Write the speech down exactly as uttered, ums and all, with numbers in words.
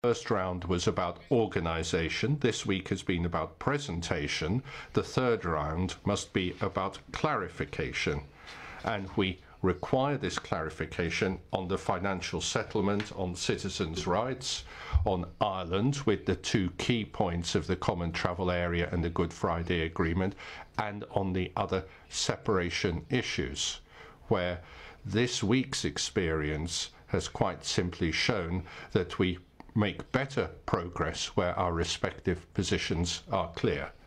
First round was about organisation. This week has been about presentation. The third round must be about clarification. And we require this clarification on the financial settlement, on citizens' rights, on Ireland, with the two key points of the Common Travel Area and the Good Friday Agreement, and on the other separation issues, where this week's experience has quite simply shown that we make better progress where our respective positions are clear.